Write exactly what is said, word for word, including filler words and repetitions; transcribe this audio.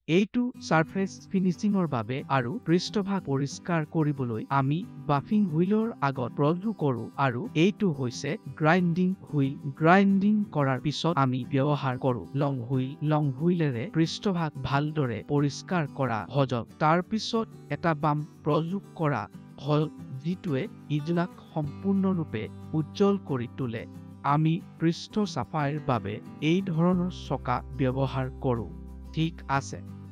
এইটো সাৰফেস ফিনিশিংৰ বাবে আৰু পৃষ্ঠভাগ পৰিষ্কাৰ কৰিবলৈ আমি বাফিং হুইলৰ আগত প্ৰয়োগ কৰো আৰু এইটো হৈছে গ্ৰাইণ্ডিং হুইল। গ্ৰাইণ্ডিং কৰাৰ পিছত আমি ব্যৱহাৰ কৰো লং হুইল। লং হুইলেৰে পৃষ্ঠভাগ ভালদৰে পৰিষ্কাৰ কৰা সহজ। তাৰ পিছত এটা বাম প্ৰয়োগ কৰা হয় যিটোৱে ইজলাক সম্পূৰ্ণৰূপে উজ্জ্বল কৰি তোলে। আমি পৃষ্ঠ চাফাইৰ বাবে এই ধৰণৰ চকা ব্যৱহাৰ কৰো। ঠিক আছে।